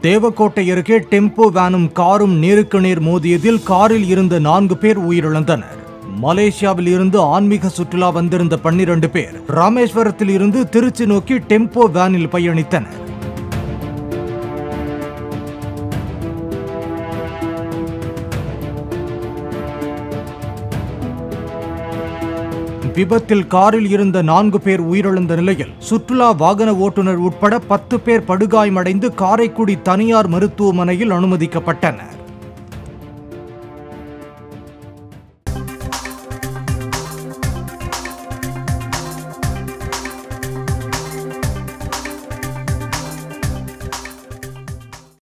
தேவக்கோட்டை அருகே டெம்போ வேனும் காரும் நேருக்கு நேர் மோதியதில் காரில் இருந்த 4 பேர் உயிரிழந்தனர். மலேசியாவில் இருந்து ஆன்மீக சுற்றுலா வந்திருந்த 12 பேர் ராமேஸ்வரத்தில் இருந்து திருச்சி நோக்கி டெம்போ வேனில் பயணித்தனர். விபத்தில் காரில் இருந்த 4 பேர் உயிரிழந்த நிலையில் சுற்றுலா வாகன ஓட்டுநர் உட்பட 10 பேர் படுகாயமடைந்து காரைக்குடி தனியார் மருத்துவமனையில் அனுமதிக்கப்பட்டனர்.